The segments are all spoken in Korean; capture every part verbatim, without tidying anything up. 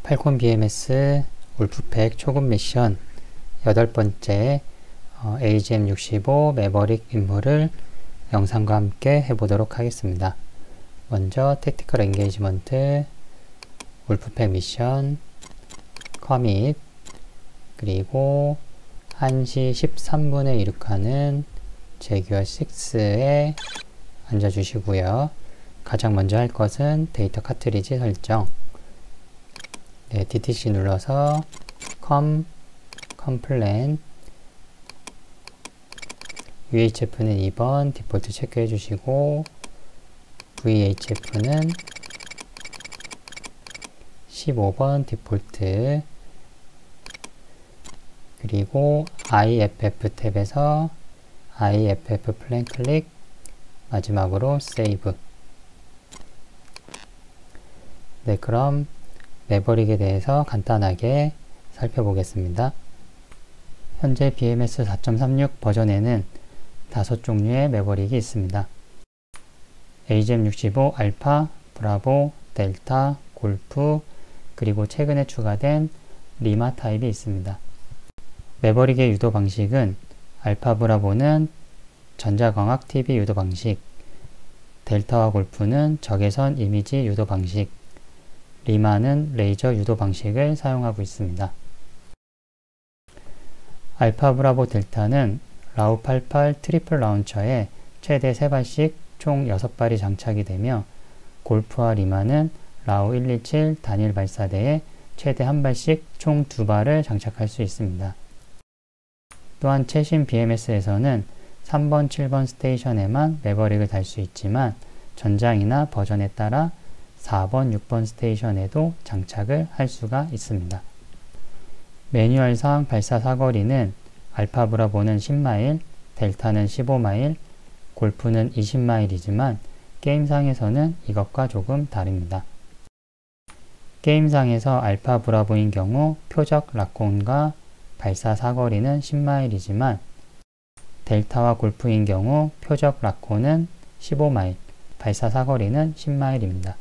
팔콘 비엠에스 울프팩 초급 미션 여덟 번째 어, 에이지엠 육십오 매버릭 임무를 영상과 함께 해보도록 하겠습니다. 먼저 택티컬 엔게이지먼트, 울프팩 미션, 커밋, 그리고 한 시 십삼 분에 이륙하는 제규어 육에 앉아주시고요. 가장 먼저 할 것은 데이터 카트리지 설정. 네, 디티씨 눌러서 com, 컴플랜, 유에이치에프는 이 번 디폴트 체크해 주시고 브이에이치에프는 십오 번 디폴트, 그리고 아이에프에프 탭에서 아이에프에프 플랜 클릭, 마지막으로 세이브. 네, 그럼 매버릭에 대해서 간단하게 살펴보겠습니다. 현재 비엠에스 사 점 삼육 버전에는 다섯 종류의 매버릭이 있습니다. 에이지엠 육십오 알파, 브라보, 델타, 골프, 그리고 최근에 추가된 리마 타입이 있습니다. 매버릭의 유도 방식은 알파 브라보는 전자광학 티비 유도 방식, 델타와 골프는 적외선 이미지 유도 방식, 리마는 레이저 유도 방식을 사용하고 있습니다. 알파 브라보 델타는 라우 팔십팔 트리플 라운처에 최대 세 발씩 총 여섯 발이 장착이 되며, 골프와 리마는 라우 백이십칠 단일 발사대에 최대 한 발씩 총 두 발을 장착할 수 있습니다. 또한 최신 비엠에스에서는 삼 번, 칠 번 스테이션에만 매버릭을 달 수 있지만 전장이나 버전에 따라 사 번, 육 번 스테이션에도 장착을 할 수가 있습니다. 매뉴얼상 발사 사거리는 알파 브라보는 십 마일, 델타는 십오 마일, 골프는 이십 마일이지만 게임상에서는 이것과 조금 다릅니다. 게임상에서 알파 브라보인 경우 표적 라콘과 발사 사거리는 십 마일이지만 델타와 골프인 경우 표적 라콘은 십오 마일, 발사 사거리는 십 마일입니다.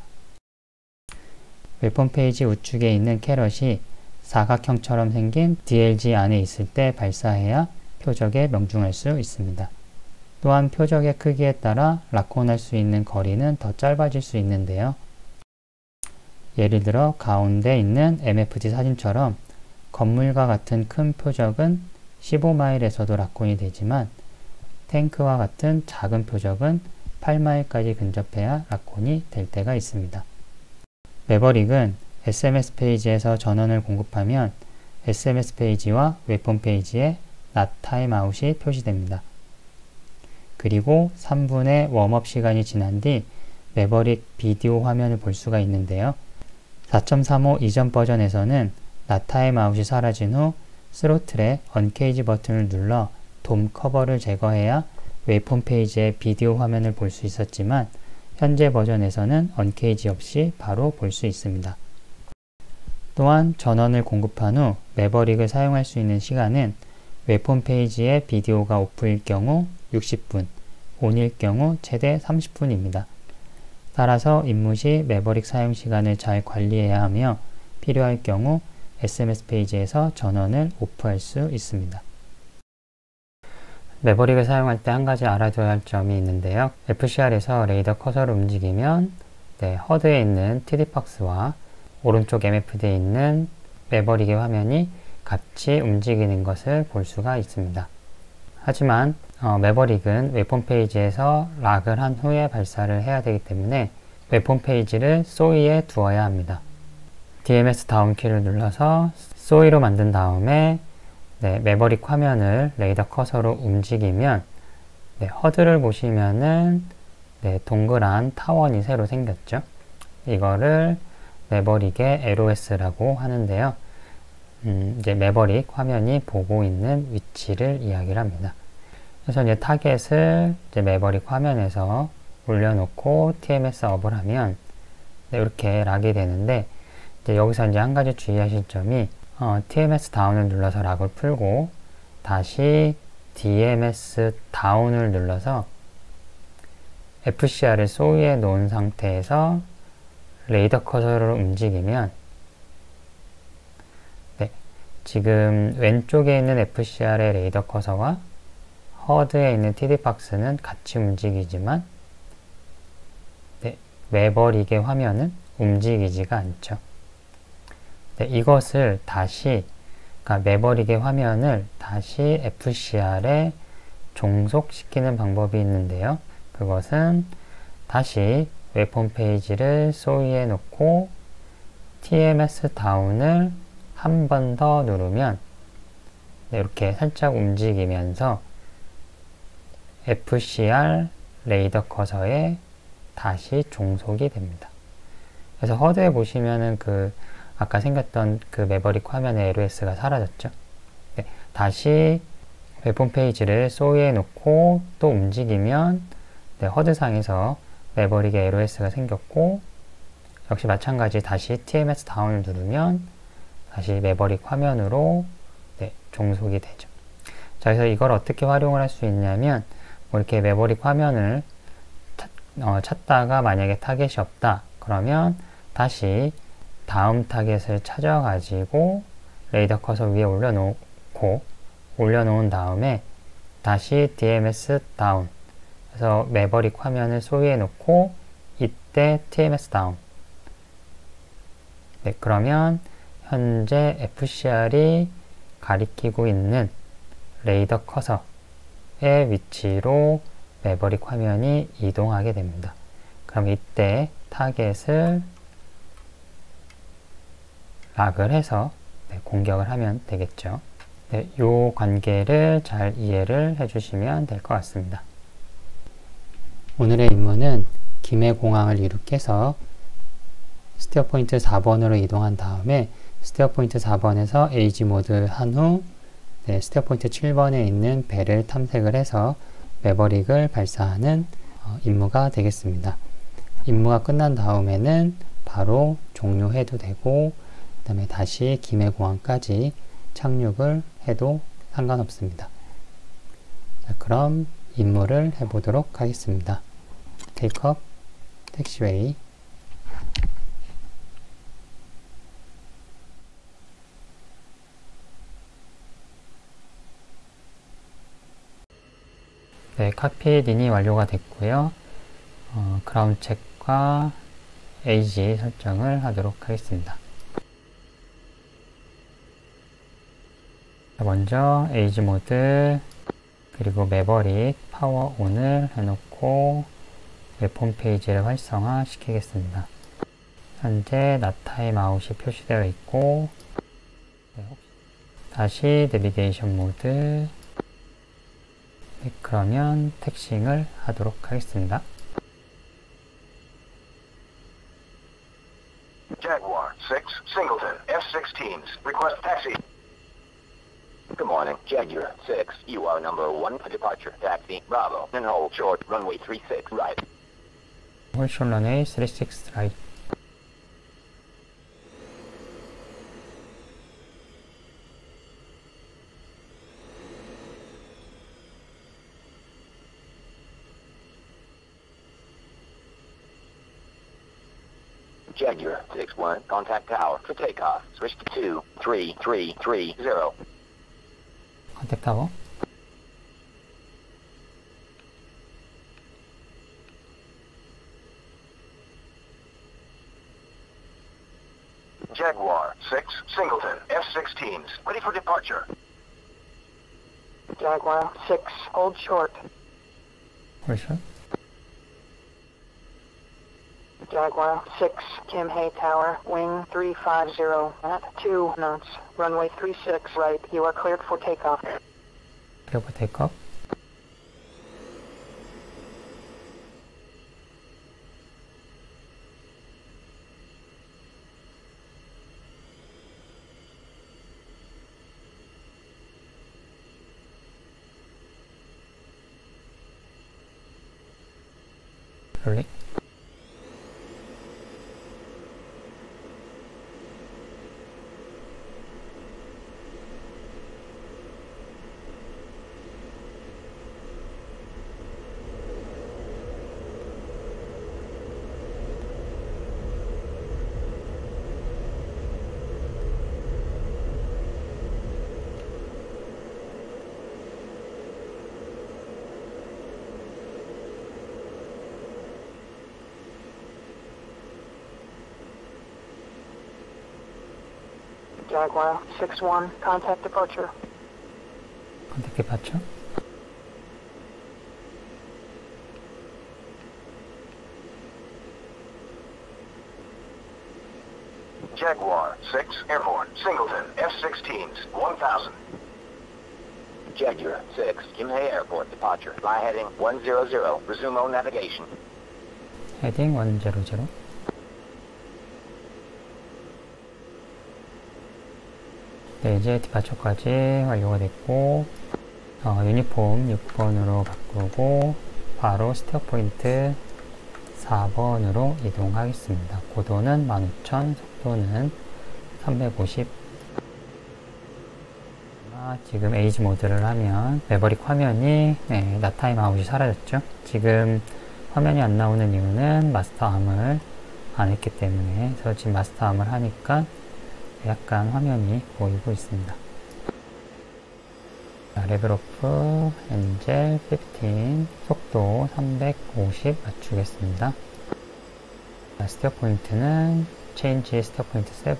웨폰 페이지 우측에 있는 캐럿이 사각형처럼 생긴 디엘지 안에 있을 때 발사해야 표적에 명중할 수 있습니다. 또한 표적의 크기에 따라 라콘할 수 있는 거리는 더 짧아질 수 있는데요. 예를 들어 가운데 있는 엠에프티 사진처럼 건물과 같은 큰 표적은 십오 마일에서도 라콘이 되지만 탱크와 같은 작은 표적은 팔 마일까지 근접해야 라콘이 될 때가 있습니다. 매버릭은 에스엠에스 페이지에서 전원을 공급하면 에스엠에스 페이지와 웨폰 페이지에 not timeout이 표시됩니다. 그리고 삼 분의 웜업 시간이 지난 뒤 매버릭 비디오 화면을 볼 수가 있는데요. 사 점 삼오 이전 버전에서는 not timeout이 사라진 후 스로틀의 언케이지 버튼을 눌러 돔 커버를 제거해야 웨폰 페이지의 비디오 화면을 볼 수 있었지만 현재 버전에서는 언케이지 없이 바로 볼 수 있습니다. 또한 전원을 공급한 후 매버릭을 사용할 수 있는 시간은 웨폰 페이지의 비디오가 오프일 경우 육십 분, 온일 경우 최대 삼십 분입니다. 따라서 임무 시 매버릭 사용 시간을 잘 관리해야 하며 필요할 경우 에스엠에스 페이지에서 전원을 오프할 수 있습니다. 매버릭을 사용할 때 한 가지 알아둬야 할 점이 있는데요. 에프씨알에서 레이더 커서를 움직이면 네, 허드에 있는 티디박스와 오른쪽 엠에프디에 있는 매버릭의 화면이 같이 움직이는 것을 볼 수가 있습니다. 하지만 어, 매버릭은 웨폰 페이지에서 락을 한 후에 발사를 해야 되기 때문에 웨폰 페이지를 소이에 두어야 합니다. 디엠에스 다운키를 눌러서 소이로 만든 다음에 네, 매버릭 화면을 레이더 커서로 움직이면 네, 허드를 보시면은 네, 동그란 타원이 새로 생겼죠. 이거를 매버릭의 엘오에스라고 하는데요. 음, 이제 매버릭 화면이 보고 있는 위치를 이야기를 합니다. 그래서 이제 타겟을 이제 매버릭 화면에서 올려놓고 티엠에스 업을 하면 네, 이렇게 락이 되는데, 이제 여기서 이제 한 가지 주의하실 점이 어, 티엠에스 다운을 눌러서 락을 풀고 다시 디엠에스 다운을 눌러서 에프씨알을 소위에 놓은 상태에서 레이더 커서를 움직이면 지금 왼쪽에 있는 에프씨알의 레이더 커서와 허드에 있는 티디박스는 같이 움직이지만 네, 매버릭의 화면은 움직이지가 않죠. 네, 이것을 다시 그러니까 매버릭의 화면을 다시 에프씨알에 종속시키는 방법이 있는데요. 그것은 다시 웹홈 페이지를 소위에 놓고 티엠에스 다운을 한 번 더 누르면 네, 이렇게 살짝 움직이면서 에프씨알 레이더 커서에 다시 종속이 됩니다. 그래서 허드에 보시면은 그 아까 생겼던 그 매버릭 화면의 엘오에스가 사라졌죠. 네, 다시 웹홈 페이지를 소위에 놓고 또 움직이면 네, 허드상에서 매버릭의 엘오에스가 생겼고, 역시 마찬가지 다시 티엠에스 다운을 누르면 다시 매버릭 화면으로 네, 종속이 되죠. 자, 그래서 이걸 어떻게 활용을 할 수 있냐면 뭐 이렇게 매버릭 화면을 찾, 어, 찾다가 만약에 타겟이 없다 그러면 다시 다음 타겟을 찾아가지고 레이더 커서 위에 올려놓고 올려놓은 다음에 다시 디엠에스 다운, 그래서 매버릭 화면을 소위에 놓고 이때 티엠에스 다운. 네, 그러면 현재 에프씨알이 가리키고 있는 레이더 커서의 위치로 매버릭 화면이 이동하게 됩니다. 그럼 이때 타겟을 락을 해서 네, 공격을 하면 되겠죠. 네, 이 관계를 잘 이해를 해주시면 될 것 같습니다. 오늘의 임무는 김해공항을 이륙해서 스티어 포인트 사 번으로 이동한 다음에 스티어 포인트 사 번에서 에이지 모드 한 후 네, 스티어 포인트 칠 번에 있는 배를 탐색을 해서 매버릭을 발사하는 어, 임무가 되겠습니다. 임무가 끝난 다음에는 바로 종료해도 되고 그 다음에 다시 김해공항까지 착륙을 해도 상관없습니다. 자, 그럼 임무를 해보도록 하겠습니다. 테이크업, 택시웨이. 네, 카피 린이 완료가 됐고요. 어, 그라운드 체크와 에이지 설정을 하도록 하겠습니다. 먼저 에이지 모드 그리고 매버릭 파워 온을 해놓고 웹홈 페이지를 활성화 시키겠습니다. 현재 낫 타임 아웃이 표시되어 있고, 네, 다시 내비게이션 모드. 네, 그러면 택싱을 하도록 하겠습니다. Jaguar six Singleton F sixteens request taxi. Good morning, Jaguar six. You are number one for departure. Taxi Bravo and hold short runway three six right. hold short runway three six right. Jaguar six one, contact tower for takeoff. Switch to two three three three zero. 컨택 타워. Jaguar six Singleton F sixteens ready for departure. Jaguar six, hold short. hold short. Jaguar six, Kim Hay Tower, wing three five zero at two knots, runway three six right. You are cleared for takeoff. clear for takeoff. rolling. Jaguar six one, contact departure. 컨택 디파처. Jaguar six, airborne, Singleton, F sixteens, one thousand. Jaguar six, Kimhae Airport, departure. Fly heading one hundred, resume on navigation. 헤딩 백. 네, 이제 디파처까지 완료가 됐고, 어, 유니폼 육 번으로 바꾸고 바로 스티어 포인트 사 번으로 이동하겠습니다. 고도는 만 오천, 속도는 삼백오십. 아, 지금 에이지 모드를 하면 매버릭 화면이 네, 나타임 아웃이 사라졌죠. 지금 화면이 안 나오는 이유는 마스터 암을 안 했기 때문에. 그래서 지금 마스터 암을 하니까 약간 화면이 보이고 있습니다. 자, 레벨오프 엔젤 십오, 속도 삼백오십 맞추겠습니다. 자, 스티어 포인트는 체인지 스티어 포인트 칠.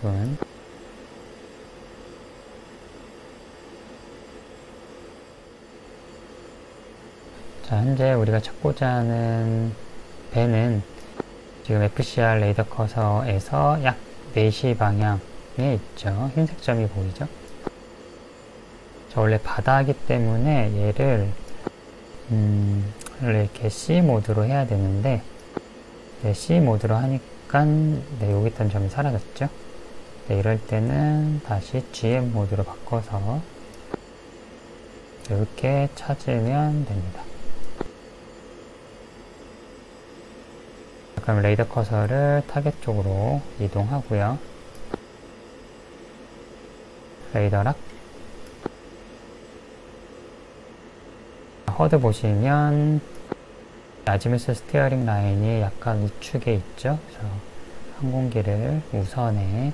자, 현재 우리가 찾고자 하는 배는 지금 에프씨알 레이더 커서에서 약 네 시 방향에 있죠. 흰색 점이 보이죠? 저 원래 바다이기 때문에 얘를 음, 이렇게 C 모드로 해야 되는데 네, C 모드로 하니까 네, 여기 있던 점이 사라졌죠. 네, 이럴 때는 다시 지엠 모드로 바꿔서 이렇게 찾으면 됩니다. 그럼 레이더 커서를 타겟 쪽으로 이동하고요. 레이더 락. 허드 보시면 아지무스 스티어링 라인이 약간 우측에 있죠. 그래서 항공기를 우선에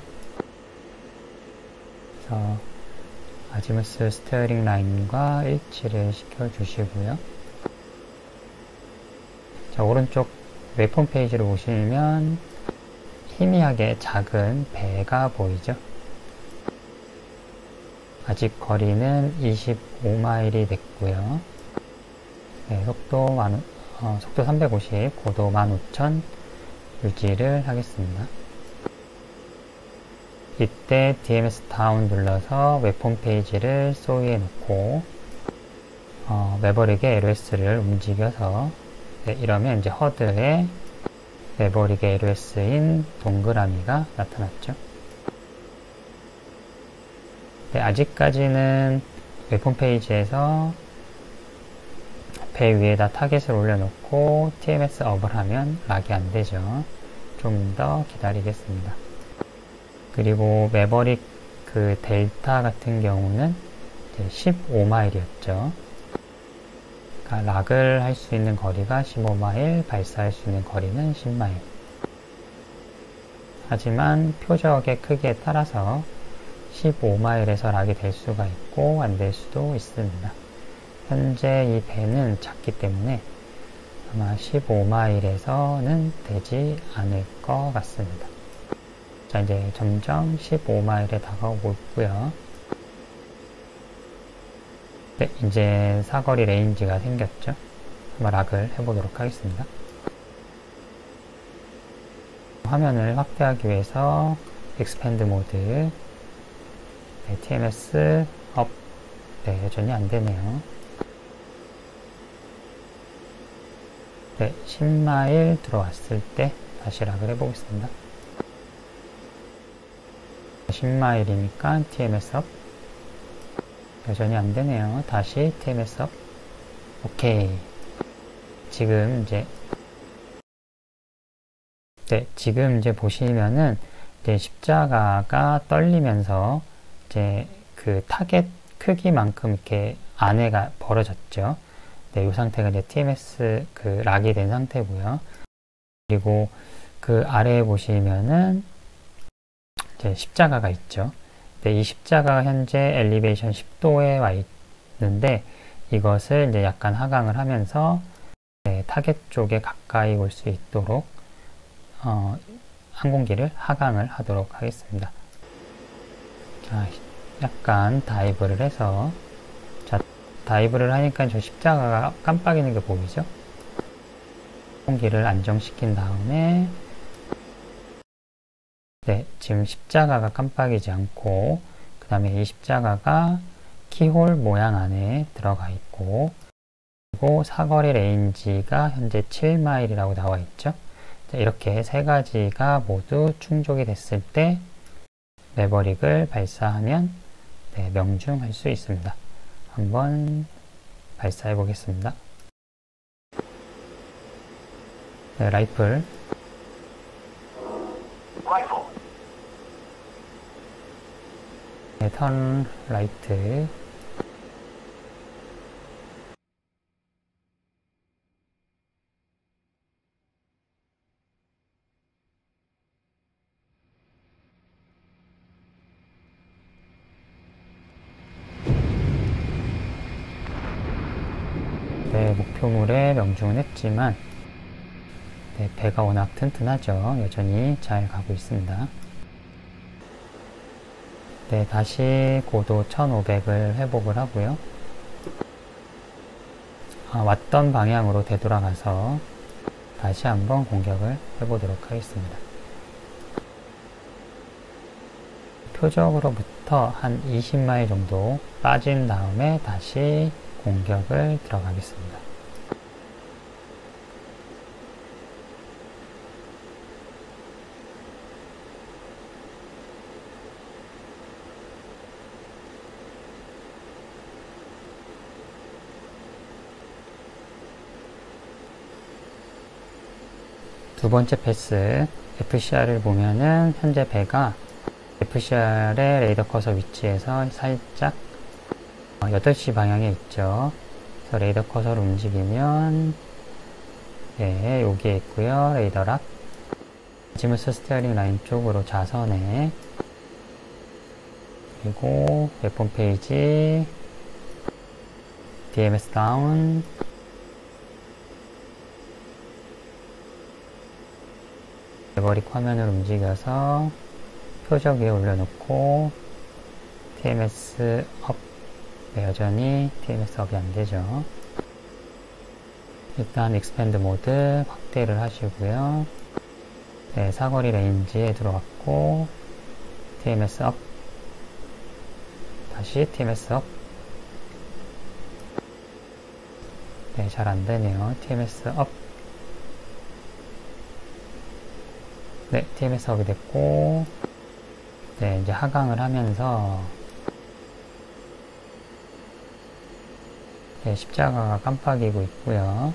그래서 아지무스 스티어링 라인과 일치를 시켜 주시고요. 자, 오른쪽 웨폰 페이지를 보시면 희미하게 작은 배가 보이죠. 아직 거리는 이십오 마일이 됐고요. 네, 속도, 만, 어, 속도 삼백오십, 고도 만 오천 유지를 하겠습니다. 이때 디엠에스 다운 눌러서 웨폰 페이지를 소위에 놓고 어, 매버릭의 엘오에스를 움직여서 네, 이러면 이제 허드에 매버릭의 엘오에스인 동그라미가 나타났죠. 네, 아직까지는 웨폰 페이지에서 배 위에다 타겟을 올려놓고 티엠에스 업을 하면 락이 안 되죠. 좀 더 기다리겠습니다. 그리고 매버릭 그 델타 같은 경우는 십오 마일이었죠. 그러니까 락을 할 수 있는 거리가 십오 마일, 발사할 수 있는 거리는 십 마일. 하지만 표적의 크기에 따라서 십오 마일에서 락이 될 수가 있고 안 될 수도 있습니다. 현재 이 배는 작기 때문에 아마 십오 마일에서는 되지 않을 것 같습니다. 자, 이제 점점 십오 마일에 다가오고 있고요. 네, 이제 사거리 레인지가 생겼죠. 한번 락을 해보도록 하겠습니다. 화면을 확대하기 위해서 익스펜드 모드, 네, 티엠에스 업, 네, 여전히 안 되네요. 네, 십 마일 들어왔을 때 다시 락을 해보겠습니다. 십 마일이니까 티엠에스 업, 여전히 안 되네요. 다시 티엠에스 업. 오케이. 지금 이제 네, 지금 이제 보시면은 이제 십자가가 떨리면서 이제 그 타겟 크기만큼 이렇게 안에가 벌어졌죠. 네, 이 상태가 이제 티엠에스 그 락이 된 상태고요. 그리고 그 아래에 보시면은 이제 십자가가 있죠. 네, 이 십자가가 현재 엘리베이션 십 도에 와 있는데 이것을 이제 약간 하강을 하면서 네, 타겟 쪽에 가까이 올 수 있도록 어, 항공기를 하강을 하도록 하겠습니다. 자, 약간 다이브를 해서, 자, 다이브를 하니까 저 십자가가 깜빡이는 게 보이죠? 공기를 안정시킨 다음에, 네, 지금 십자가가 깜빡이지 않고, 그 다음에 이 십자가가 키홀 모양 안에 들어가 있고, 그리고 사거리 레인지가 현재 칠 마일이라고 나와 있죠. 자, 이렇게 세 가지가 모두 충족이 됐을 때 매버릭을 발사하면 네, 명중할 수 있습니다. 한번 발사해 보겠습니다. 네, 라이플. 네, 턴 라이트. 네, 목표물에 명중은 했지만 네, 배가 워낙 튼튼하죠. 여전히 잘 가고 있습니다. 네, 다시 고도 천오백을 회복을 하고요. 아, 왔던 방향으로 되돌아가서 다시 한번 공격을 해보도록 하겠습니다. 표적으로부터 한 이십 마일 정도 빠진 다음에 다시 공격을 들어가겠습니다. 두 번째 패스 에프씨알을 보면은 현재 배가 에프씨알의 레이더 커서 위치에서 살짝 여덟 시 방향에 있죠. 그래서 레이더 커서를 움직이면 네, 여기에 있고요. 레이더 락. 지무스 스티어링 라인 쪽으로 좌선에, 그리고 웹폰 페이지, 디엠에스 다운, 매버릭 화면을 움직여서 표적 위에 올려놓고 티엠에스 업. 네, 여전히 티엠에스 업이 안되죠. 일단 익스펜드 모드 확대를 하시고요. 네, 사거리 레인지에 들어왔고 티엠에스 업. 다시 티엠에스 업. 네, 잘 안되네요. 티엠에스 업. 네, 티엠에스 업이 됐고, 네, 이제 하강을 하면서 네, 십자가가 깜빡이고 있고요.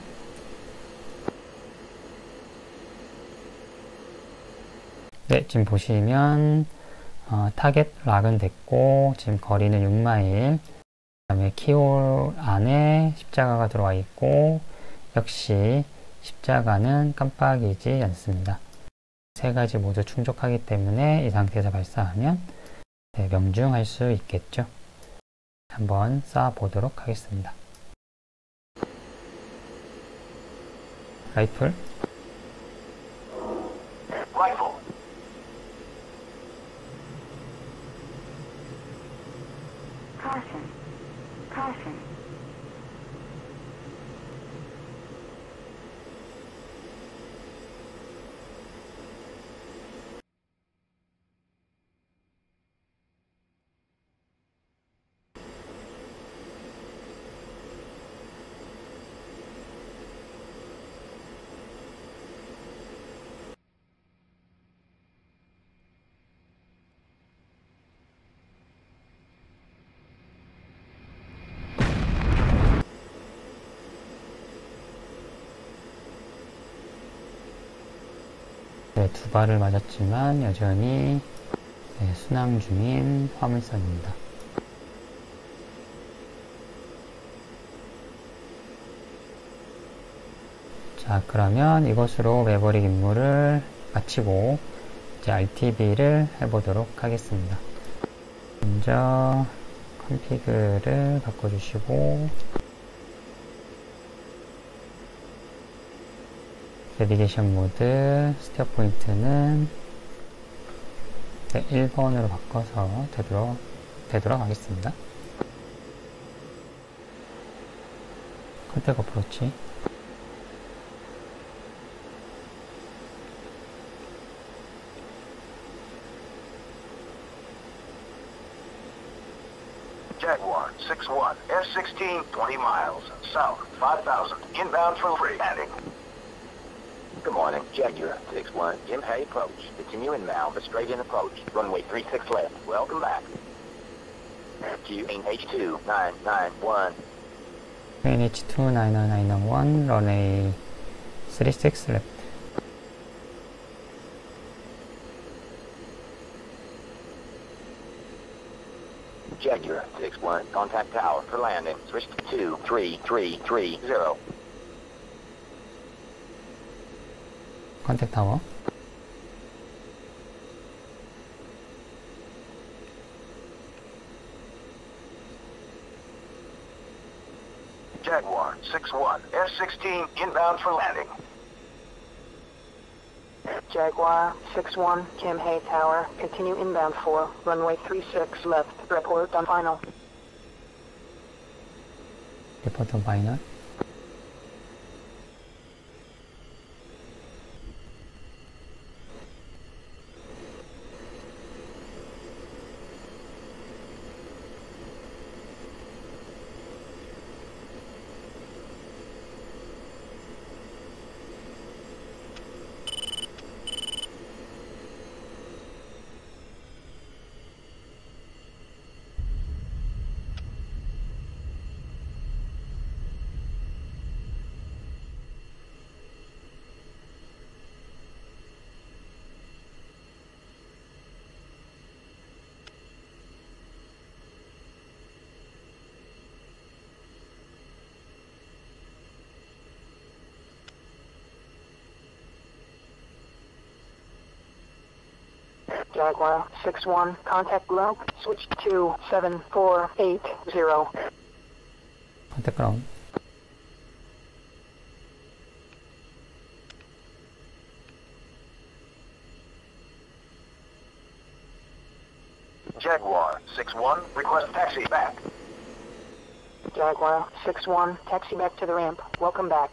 네, 지금 보시면 어, 타겟 락은 됐고 지금 거리는 육 마일, 그 다음에 키홀 안에 십자가가 들어와 있고 역시 십자가는 깜빡이지 않습니다. 세 가지 모두 충족하기 때문에 이 상태에서 발사하면 네, 명중할 수 있겠죠. 한번 쏴 보도록 하겠습니다. 라이플. Rifle. Caution. Caution. 네, 두 발을 맞았지만 여전히 네, 순항 중인 화물선입니다. 자, 그러면 이것으로 매버릭 임무를 마치고 이제 알티비를 해보도록 하겠습니다. 먼저 컨피그를 바꿔주시고 내비게이션 모드 스티어 포인트는 네, 일 번으로 바꿔서 되도록, 되도록 하겠습니다. 컨택 어프로치. Jaguar six one, S sixteen, twenty miles, south, five thousand, inbound for free landing. Good morning, Jaguar six one, Jim Hay approach. Continue inbound for straight in approach. Runway three six left. Welcome back. Q H two nine nine one. 에이치 투 나인 나인 나인 원, runway three six left. Jaguar six one, contact tower for landing. Switch to two three three three zero. 컨택 타워. Jaguar six one, S sixteen, inbound for landing. Jaguar six one, Kim Hay Tower. Continue inbound for runway three six left. Report on final. 리포트 파이널. Jaguar six one, contact log. Switch to seven four eight zero. 컨택 그라운드. Jaguar six one, request taxi back. Jaguar six one, taxi back to the ramp. Welcome back.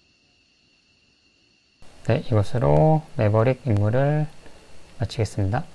네, 이것으로 매버릭 임무를 마치겠습니다.